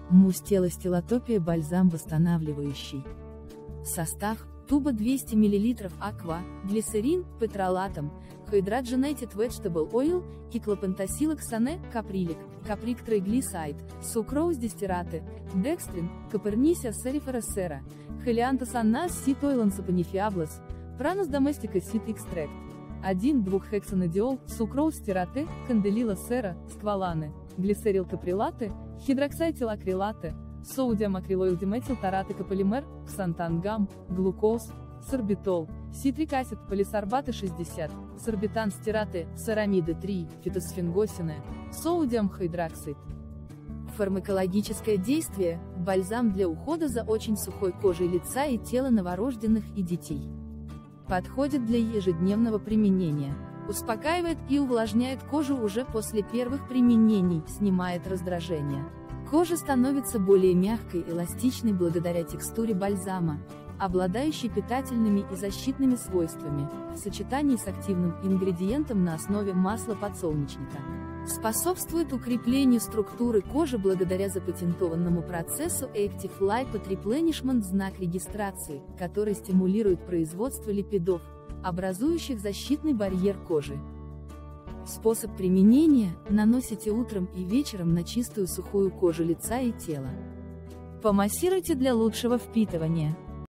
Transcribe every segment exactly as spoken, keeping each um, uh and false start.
Мусс тела стилотопия бальзам восстанавливающий. Состав: туба двести миллилитров аква, глицерин, петролатом, Hydrogenated Vegetable Oil, киклопентасилоксане, каприлик, каприк триглисайд, сукроуз дистираты, декстрин, капернисия серифера сера, хелиантас аннас сит ойлансапанифиаблас, пранус доместика сит экстракт, один-двуххексанадиол, сукроуз стираты, канделила сера, скваланы, глицерил каприлаты, хидроксайтилакрилаты, соудиум акрилоилдиметилтараты каполимер, ксантангам, глукоз, сорбитол, ситрик асид, полисорбаты шестьдесят, сорбитан стираты, церамиды три, фитосфингосины, соудиум хайдроксид. Фармакологическое действие: бальзам для ухода за очень сухой кожей лица и тела новорожденных и детей. Подходит для ежедневного применения. Успокаивает и увлажняет кожу уже после первых применений, снимает раздражение. Кожа становится более мягкой, эластичной благодаря текстуре бальзама, обладающей питательными и защитными свойствами, в сочетании с активным ингредиентом на основе масла подсолнечника. Способствует укреплению структуры кожи благодаря запатентованному процессу Active Lipid Replenishment, знак регистрации, который стимулирует производство липидов, образующих защитный барьер кожи. Способ применения: наносите утром и вечером на чистую сухую кожу лица и тела. Помассируйте для лучшего впитывания.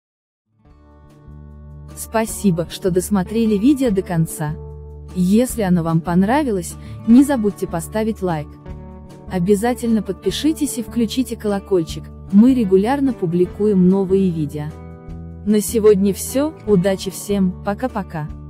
Спасибо, что досмотрели видео до конца. Если оно вам понравилось, не забудьте поставить лайк. Обязательно подпишитесь и включите колокольчик, мы регулярно публикуем новые видео. На сегодня все, удачи всем, пока-пока.